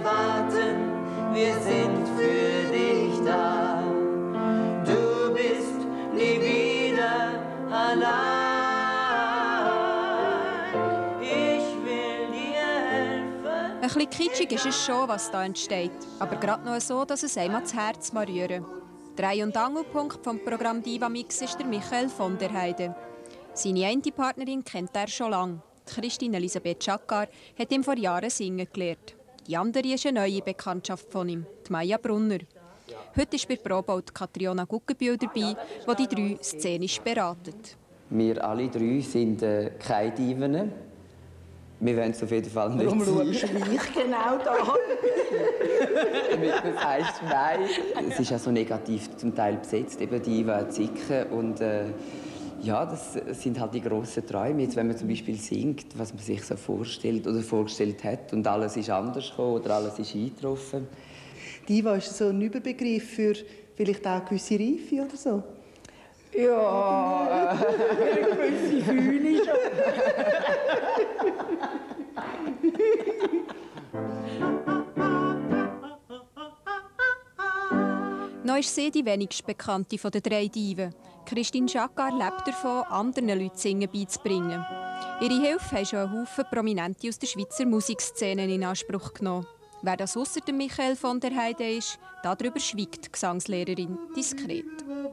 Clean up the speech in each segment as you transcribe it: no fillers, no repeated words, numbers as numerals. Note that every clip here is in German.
warten, wir sind für dich da. Du bist nie wieder allein. Ich will dir helfen. Ein bisschen kitschig ist es schon, was da entsteht, aber gerade noch so, dass es einem ans Herz rühren. Dreh- und Angelpunkt vom Programm Diva Mix ist der Michael von der Heide. Seine eine Partnerin kennt er schon lange. Christine Elisabeth Schackar hat ihm vor Jahren singen gelernt. Die andere ist eine neue Bekanntschaft von ihm, die Maja Brunner. Heute ist bei der Probe Katriona Guggenbühl dabei, die die drei szenisch beratet. Wir alle drei sind keine Diven. Wir wollen es auf jeden Fall nicht sein. Warum schaust du mich genau da? Das heisst, nein. Es ist auch so negativ zum Teil besetzt, eben Diva, Zicke. Und ja, das sind halt die grossen Träume. Jetzt, wenn man zum Beispiel singt, was man sich so vorstellt oder vorgestellt hat und alles ist anders gekommen oder alles ist eingetroffen. Diva ist so ein Überbegriff für vielleicht auch gewisse Reife oder so. Ja, eine gewisse Fühle schon. Noch ist sie die wenigst bekannte von den drei Diven. Christine Schackar lebt davon, anderen Leuten Singen beizubringen. Ihre Hilfe haben schon einen Haufen Prominente aus der Schweizer Musikszene in Anspruch genommen. Wer das ausser dem Michael von der Heide ist, darüber schweigt die Gesangslehrerin diskret.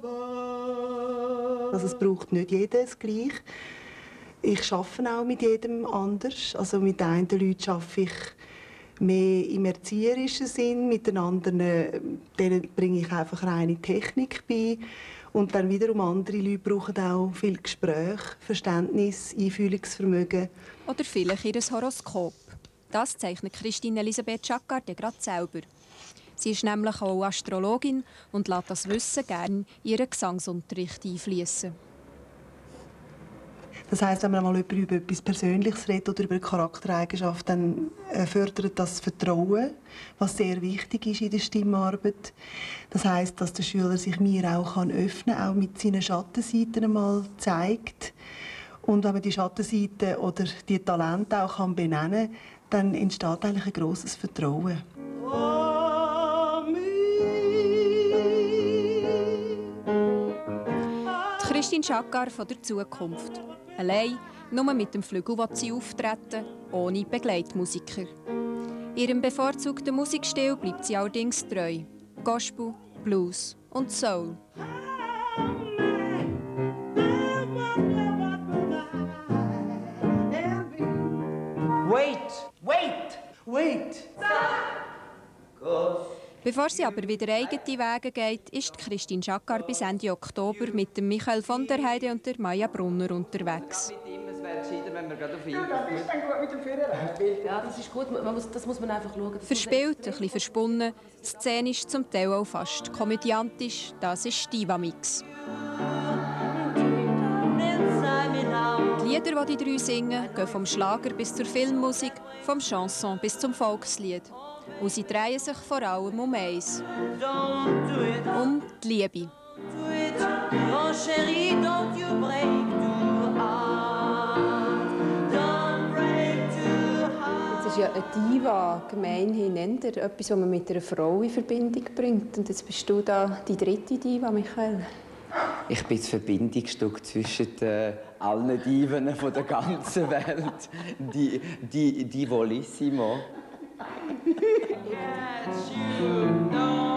Also es braucht nicht jeder das Gleiche. Ich arbeite auch mit jedem anders. Also mit den einen Leuten arbeite ich mehr im erzieherischen Sinn, mit den anderen denen bringe ich einfach reine Technik bei. Und dann wiederum andere Leute brauchen auch viel Gespräch, Verständnis, Einfühlungsvermögen. Oder vielleicht ihr Horoskop. Das zeichnet Christine Elisabeth Schackar gerade selber. Sie ist nämlich auch Astrologin und lässt das Wissen gerne in ihren Gesangsunterricht einfließen. Das heisst, wenn man mal über etwas Persönliches redet oder über eine Charaktereigenschaft, dann fördert das Vertrauen, was sehr wichtig ist in der Stimmarbeit. Das heisst, dass der Schüler sich mir auch öffnen kann, auch mit seinen Schattenseiten einmal zeigt. Und wenn man die Schattenseiten oder die Talente auch benennen kann, dann entsteht eigentlich ein grosses Vertrauen. Christine Schackar von der Zukunft. Allein, nur mit dem Flügel will sie auftreten, ohne Begleitmusiker. Ihrem bevorzugten Musikstil bleibt sie allerdings treu. Gospel, Blues und Soul. Wait! Bevor sie aber wieder eigene Wege geht, ist Christine Schackar bis Ende Oktober mit dem Michael von der Heide und der Maja Brunner unterwegs. Ja, das ist gut. Das muss man einfach schauen. Verspielt, ein bisschen versponnen, szenisch, zum Teil auch fast komödiantisch, das ist Diva Mix. Die Lieder, die die drei singen, gehen vom Schlager bis zur Filmmusik, vom Chanson bis zum Volkslied. Und sie drehen sich vor allem um eins. Um die Liebe. Es ist ja eine Diva, gemeinhin eher etwas, was man mit einer Frau in Verbindung bringt. Und jetzt bist du da die dritte Diva, Michael. Ich bin das Verbindungsstück zwischen allen Diven von der ganzen Welt. Die Volissimo.